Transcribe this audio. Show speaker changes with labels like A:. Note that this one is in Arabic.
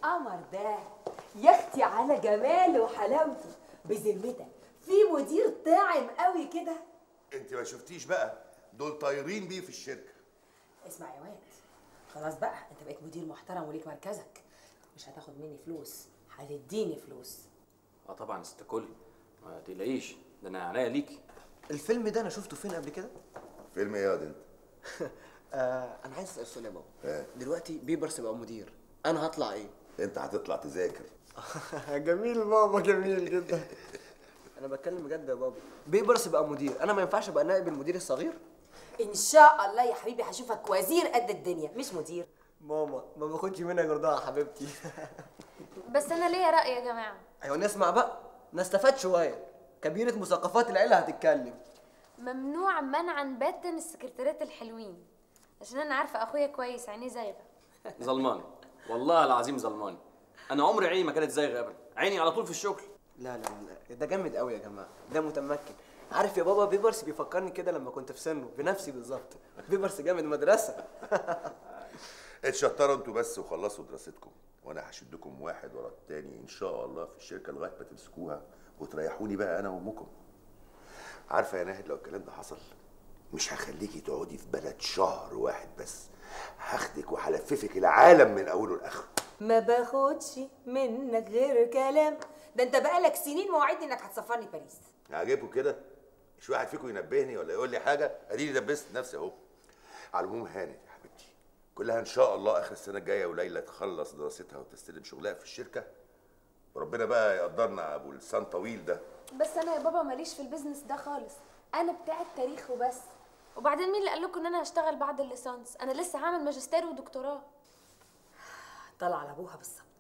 A: القمر ده؟ يا اختي على جماله وحلاوته. بذمتك في مدير طاعم قوي كده؟
B: انت ما شفتيش بقى، دول طايرين بيه في الشركه.
A: اسمع يا واد، خلاص بقى انت بقيت مدير محترم وليك مركزك، مش هتاخد مني فلوس، هتديني فلوس.
C: اه طبعا ست الكل، ما تقلقيش، ده انا عناية ليكي.
D: الفيلم ده انا شفته فين قبل كده؟
B: فيلم ايه يا واد انت؟
D: انا عايز اسال سؤال يا بابا. دلوقتي بيبرس بقى مدير، انا هطلع ايه؟
B: انت هتطلع تذاكر.
D: جميل بابا، جميل جدا. انا بتكلم بجد يا بابا، بيبرس بقى مدير، انا ما ينفعش ابقى نائب المدير الصغير؟
A: ان شاء الله يا حبيبي هشوفك وزير قد الدنيا مش مدير.
D: ماما ما باخدش منها جردها يا حبيبتي.
E: بس انا ليا رأي يا جماعة.
D: ايوه نسمع بقى، نستفاد شويه، كبيره مثقفات العيله هتتكلم.
E: ممنوع منعا باتا السكرتيرات الحلوين، عشان انا عارفة اخويا كويس عينيه زايغة.
C: ظلماني والله العظيم، ظلماني. انا عمري عيني ما كانت زايغه ابدا، عيني على طول في الشغل.
D: لا لا لا، ده جامد قوي يا جماعه، ده متمكن. عارف يا بابا، بيبرس بيفكرني كده لما كنت في سنه، بنفسي بالظبط. بيبرس جامد مدرسه.
B: اتشطروا انتوا بس وخلصوا دراستكم، وانا هشدكم واحد ورا التاني ان شاء الله في الشركه لغايه ما تمسكوها وتريحوني بقى انا وامكم. عارفه يا ناهد، لو الكلام ده حصل مش هخليكي تقعدي في بلد شهر واحد بس، هاخدك وهلففك العالم من اوله لاخره.
A: ما باخدش منك غير كلام. ده انت بقالك سنين موعدني انك هتسفرني باريس.
B: عاجبكم كده؟ مش واحد فيكم ينبهني ولا يقول لي حاجه؟ اديني دبست نفسي اهو. على العموم هانت يا حبيبتي، كلها ان شاء الله اخر السنه الجايه وليلى تخلص دراستها وتستلم شغلها في الشركه، وربنا بقى يقدرنا ابو لسان طويل ده.
E: بس انا يا بابا ماليش في البيزنس ده خالص، انا بتاعه تاريخ وبس. وبعدين مين اللي قال لكم ان انا هشتغل بعد الليسانس؟ انا لسه هعمل ماجستير ودكتوراه.
A: طلع على ابوها بالظبط.